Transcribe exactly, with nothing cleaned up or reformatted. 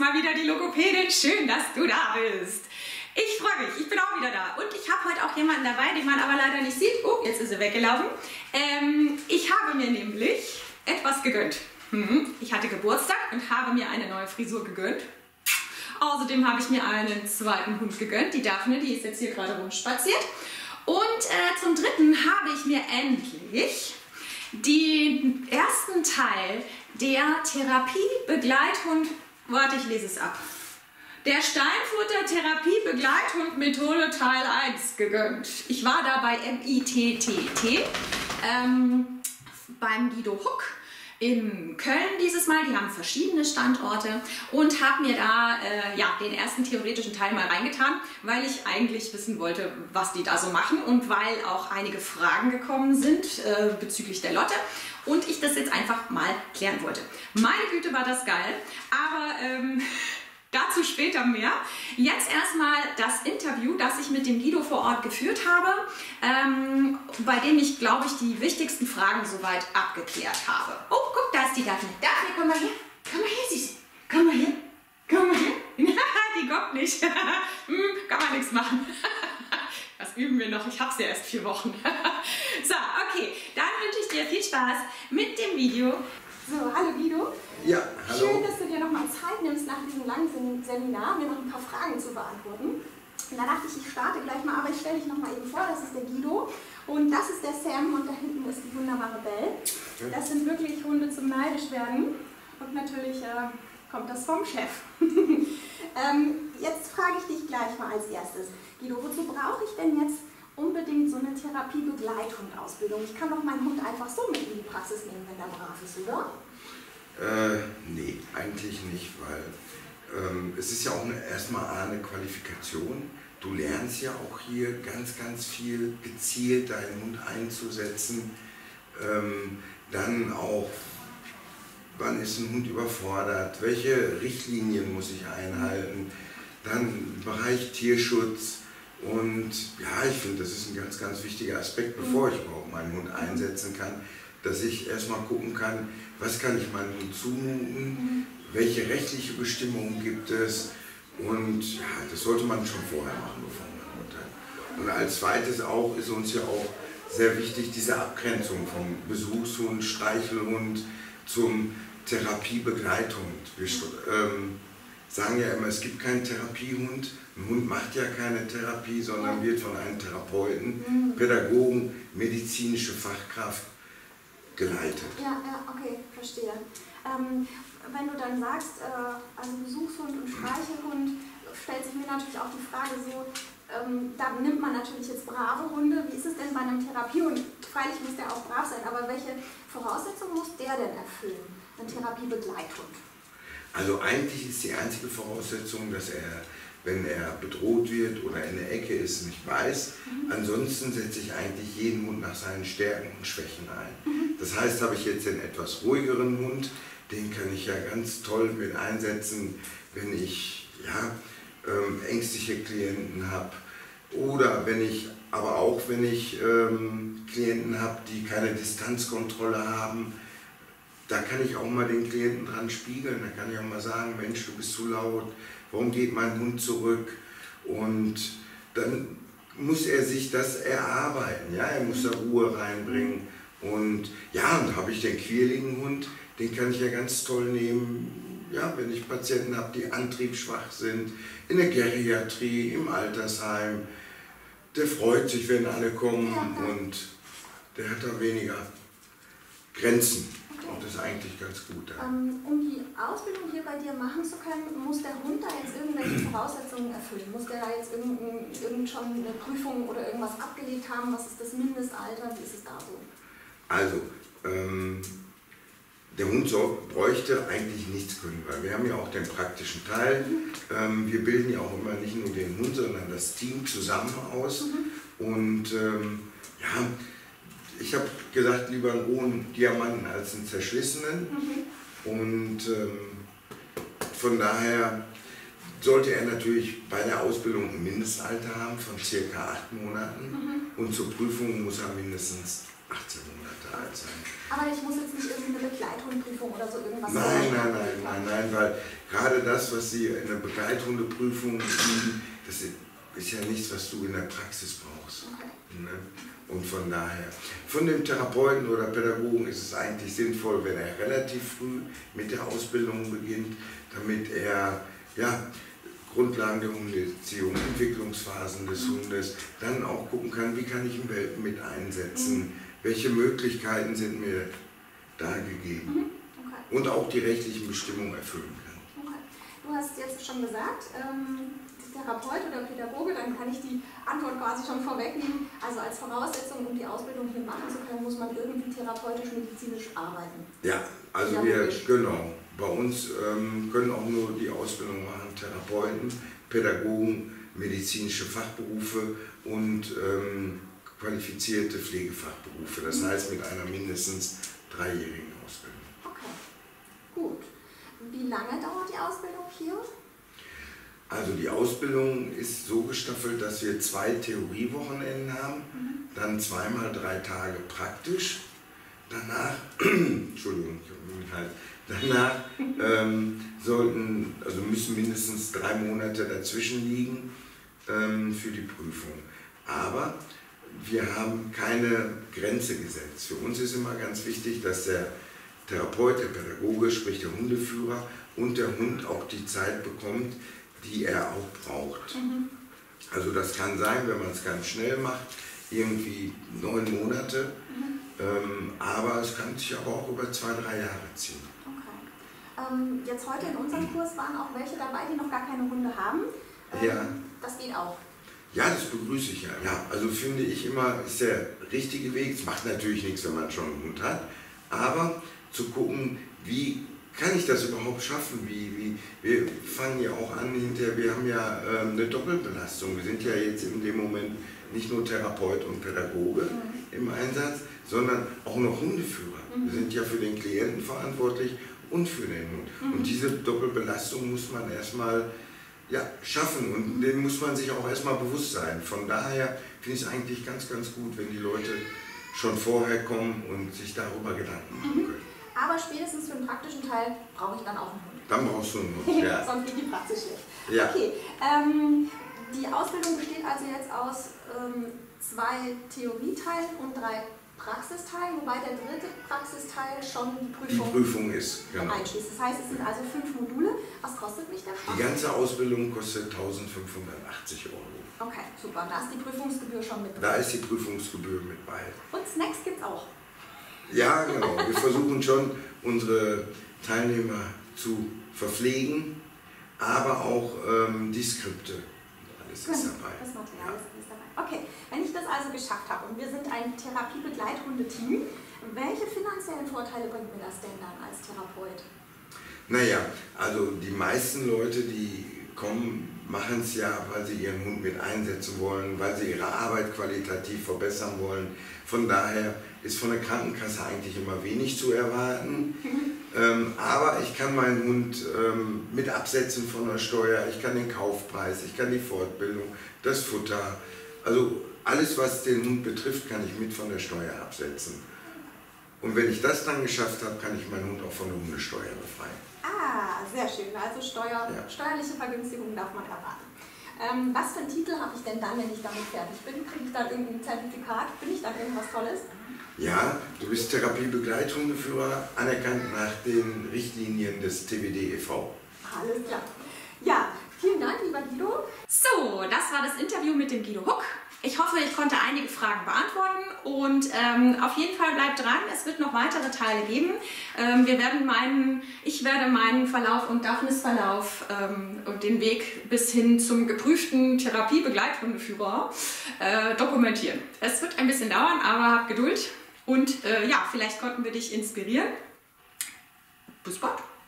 mal wieder die Logopädin. Schön, dass du da bist. Ich freue mich, ich bin auch wieder da. Und ich habe heute auch jemanden dabei, den man aber leider nicht sieht. Oh, jetzt ist er weggelaufen. Ähm, ich habe mir nämlich etwas gegönnt. Hm, ich hatte Geburtstag und habe mir eine neue Frisur gegönnt. Außerdem habe ich mir einen zweiten Hund gegönnt. Die Daphne, die ist jetzt hier gerade rumspaziert. Und äh, zum dritten habe ich mir endlich den ersten Teil der Therapie-Begleithund, warte, ich lese es ab, der Steinfurter Therapie-Begleithund-Methode Teil eins gegönnt. Ich war da bei M I T T T, ähm, beim Guido Huck in Köln dieses Mal. Die haben verschiedene Standorte und habe mir da äh, ja, den ersten theoretischen Teil mal reingetan, weil ich eigentlich wissen wollte, was die da so machen und weil auch einige Fragen gekommen sind äh, bezüglich der Lotte und ich das jetzt einfach mal klären wollte. Meine Güte, war das geil, aber ähm, dazu später mehr. Jetzt erstmal das Interview, das ich mit dem Guido vor Ort geführt habe, ähm, bei dem ich, glaube ich, die wichtigsten Fragen soweit abgeklärt habe. Oh, guck, da ist die Daphne. Daphne, komm mal her. Komm mal her, Süße. Komm mal her. Komm mal her. Die kommt nicht. hm, kann man nichts machen. Das üben wir noch. Ich habe es ja erst vier Wochen. So, okay. Dann wünsche ich dir viel Spaß mit dem Video. So, hallo Guido. Ja, hallo. Schön, dass du dir noch mal Zeit nimmst, nach diesem langen Seminar mir noch ein paar Fragen zu beantworten. Und da dachte ich, ich starte gleich mal, aber ich stelle dich noch mal eben vor, das ist der Guido und das ist der Sam und da hinten ist die wunderbare Belle. Das sind wirklich Hunde zum neidisch werden und natürlich äh, kommt das vom Chef. ähm, jetzt frage ich dich gleich mal als erstes. Guido, wozu brauche ich denn jetzt unbedingt so eine Therapie-Begleithund-Ausbildung? Ich kann doch meinen Hund einfach so mit in die Praxis nehmen, wenn der brav ist, oder? Äh, nee, eigentlich nicht, weil ähm, es ist ja auch eine, erstmal eine Qualifikation. Du lernst ja auch hier ganz, ganz viel gezielt deinen Hund einzusetzen. Ähm, dann auch, wann ist ein Hund überfordert, welche Richtlinien muss ich einhalten, dann Bereich Tierschutz. Und ja, ich finde, das ist ein ganz, ganz wichtiger Aspekt, bevor ich überhaupt meinen Hund einsetzen kann, dass ich erstmal gucken kann, was kann ich meinem Hund zumuten, welche rechtliche Bestimmungen gibt es und ja, das sollte man schon vorher machen, bevor man Hund hat. Und als zweites auch ist uns ja auch sehr wichtig diese Abgrenzung vom Besuchshund, Streichelhund zum Therapiebegleithund. Wir ähm, sagen ja immer, es gibt keinen Therapiehund. Ein Hund macht ja keine Therapie, sondern wird von einem Therapeuten, Pädagogen, medizinische Fachkraft geleitet. Ja, ja, okay, verstehe. Ähm, wenn du dann sagst, äh, also Besuchshund und Streichelhund, stellt sich mir natürlich auch die Frage so, ähm, da nimmt man natürlich jetzt brave Hunde. Wie ist es denn bei einem Therapiehund? Freilich muss der auch brav sein, aber welche Voraussetzungen muss der denn erfüllen? Ein Therapiebegleithund? Also eigentlich ist die einzige Voraussetzung, dass er, wenn er bedroht wird oder in der Ecke ist, nicht beißt. Mhm. Ansonsten setze ich eigentlich jeden Hund nach seinen Stärken und Schwächen ein. Mhm. Das heißt, habe ich jetzt einen etwas ruhigeren Hund, den kann ich ja ganz toll mit einsetzen, wenn ich ja, ähm, ängstliche Klienten habe. Oder wenn ich, aber auch wenn ich ähm, Klienten habe, die keine Distanzkontrolle haben. Da kann ich auch mal den Klienten dran spiegeln, da kann ich auch mal sagen, Mensch, du bist zu laut, warum geht mein Hund zurück? Und dann muss er sich das erarbeiten, ja? Er muss da Ruhe reinbringen. Und ja, und da habe ich den quirligen Hund, den kann ich ja ganz toll nehmen, ja, wenn ich Patienten habe, die antriebsschwach sind, in der Geriatrie, im Altersheim. Der freut sich, wenn alle kommen und der hat da weniger Grenzen. Und das ist eigentlich ganz gut. Ja. Ähm, um die Ausbildung hier bei dir machen zu können, muss der Hund da jetzt irgendwelche Voraussetzungen erfüllen? Muss der da jetzt irgend, irgend schon eine Prüfung oder irgendwas abgelegt haben? Was ist das Mindestalter? Wie ist es da so? Also, ähm, der Hund so, bräuchte eigentlich nichts können, weil wir haben ja auch den praktischen Teil. Mhm. Ähm, wir bilden ja auch immer nicht nur den Hund, sondern das Team zusammen aus. Mhm. Und ähm, ja, ich habe gesagt, lieber einen rohen Diamanten als einen zerschlissenen. Mhm. Und ähm, von daher sollte er natürlich bei der Ausbildung ein Mindestalter haben von circa acht Monaten. Mhm. Und zur Prüfung muss er mindestens achtzehn Monate alt sein. Aber ich muss jetzt nicht irgendeine Begleithundprüfung oder so irgendwas Nein, nein, nein, nein, nein, weil gerade das, was Sie in der Begleithundeprüfung üben, das ist ja nichts, was du in der Praxis brauchst. Okay. Ne? Und von daher, von dem Therapeuten oder Pädagogen ist es eigentlich sinnvoll, wenn er relativ früh mit der Ausbildung beginnt, damit er ja, Grundlagen der Hundeerziehung, Entwicklungsphasen des Hundes, dann auch gucken kann, wie kann ich einen Welpen mit einsetzen, mhm. welche Möglichkeiten sind mir da gegeben mhm. okay. und auch die rechtlichen Bestimmungen erfüllen kann. Okay. Du hast jetzt schon gesagt, ähm, Therapeut oder Pädagoge, dann kann ich die Antwort quasi schon vorwegnehmen. Also als Voraussetzung, um die Ausbildung hier machen zu können, muss man irgendwie therapeutisch-medizinisch arbeiten. Ja, also wir, genau, bei uns ähm, können auch nur die Ausbildung machen Therapeuten, Pädagogen, medizinische Fachberufe und ähm, qualifizierte Pflegefachberufe. Das heißt mit einer mindestens dreijährigen Ausbildung. Okay, gut. Wie lange dauert die Ausbildung hier? Also die Ausbildung ist so gestaffelt, dass wir zwei Theoriewochenenden haben, mhm. dann zweimal drei Tage praktisch. Danach, Entschuldigung, ich habe mich halt, danach ähm, sollten, also müssen mindestens drei Monate dazwischen liegen ähm, für die Prüfung. Aber wir haben keine Grenze gesetzt. Für uns ist immer ganz wichtig, dass der Therapeut, der Pädagoge, sprich der Hundeführer und der Hund auch die Zeit bekommt, die er auch braucht. Mhm. Also das kann sein, wenn man es ganz schnell macht, irgendwie neun Monate, mhm. ähm, aber es kann sich aber auch über zwei, drei Jahre ziehen. Okay. Ähm, jetzt heute in unserem Kurs waren auch welche dabei, die noch gar keine Hunde haben. Ähm, ja. Das geht auch. Ja, das begrüße ich ja. Ja, also finde ich immer, ist der richtige Weg. Es macht natürlich nichts, wenn man schon einen Hund hat, aber zu gucken, wie kann ich das überhaupt schaffen? Wie, wie, wir fangen ja auch an hinterher, wir haben ja ähm, eine Doppelbelastung. Wir sind ja jetzt in dem Moment nicht nur Therapeut und Pädagoge mhm. im Einsatz, sondern auch noch Hundeführer. Mhm. Wir sind ja für den Klienten verantwortlich und für den Hund. Mhm. Und diese Doppelbelastung muss man erstmal ja, schaffen und dem muss man sich auch erstmal bewusst sein. Von daher finde ich es eigentlich ganz, ganz gut, wenn die Leute schon vorher kommen und sich darüber Gedanken machen können. Mhm. Aber spätestens für den praktischen Teil brauche ich dann auch einen Hund. Dann brauchst du einen Hund, ja. Sonst geht die Praxis schlecht. Ja. Okay, ähm, die Ausbildung besteht also jetzt aus ähm, zwei Theorieteilen und drei Praxisteilen, wobei der dritte Praxisteil schon die Prüfung, die Prüfung ist, genau. einschließt. Das heißt, es sind also fünf Module. Was kostet mich der Spaß? Die ganze Ausbildung kostet eintausendfünfhundertachtzig Euro. Okay, super. Da ist die Prüfungsgebühr schon mit drin. Da ist die Prüfungsgebühr mit bei. Und Snacks gibt es auch. Ja, genau. Wir versuchen schon, unsere Teilnehmer zu verpflegen, aber auch ähm, die Skripte. Alles ist dabei. Das Material ist alles dabei. Okay, wenn ich das also geschafft habe und wir sind ein Therapiebegleithundeteam, welche finanziellen Vorteile bringt mir das denn dann als Therapeut? Naja, also die meisten Leute, die kommen, machen es ja, weil sie ihren Hund mit einsetzen wollen, weil sie ihre Arbeit qualitativ verbessern wollen. Von daher ist von der Krankenkasse eigentlich immer wenig zu erwarten. ähm, aber ich kann meinen Hund ähm, mit absetzen von der Steuer, ich kann den Kaufpreis, ich kann die Fortbildung, das Futter. Also alles, was den Hund betrifft, kann ich mit von der Steuer absetzen. Und wenn ich das dann geschafft habe, kann ich meinen Hund auch von der Hundesteuer befreien. Ah, sehr schön. Also Steuer, ja. Steuerliche Vergünstigung darf man erwarten. Ähm, was für einen Titel habe ich denn dann, wenn ich damit fertig bin? Kriege ich dann irgendein Zertifikat? Bin ich dann irgendwas Tolles? Ja, du bist Therapiebegleithundeführer, anerkannt nach den Richtlinien des T B D e V. Alles klar. Ja, vielen Dank, lieber Guido. So, das war das Interview mit dem Guido Huck. Ich hoffe, ich konnte einige Fragen beantworten und ähm, auf jeden Fall bleibt dran, es wird noch weitere Teile geben. Ähm, wir werden meinen, ich werde meinen Verlauf und Daphnes Verlauf ähm, und den Weg bis hin zum geprüften Therapiebegleithundeführer äh, dokumentieren. Es wird ein bisschen dauern, aber hab Geduld und äh, ja, vielleicht konnten wir dich inspirieren. Bis bald!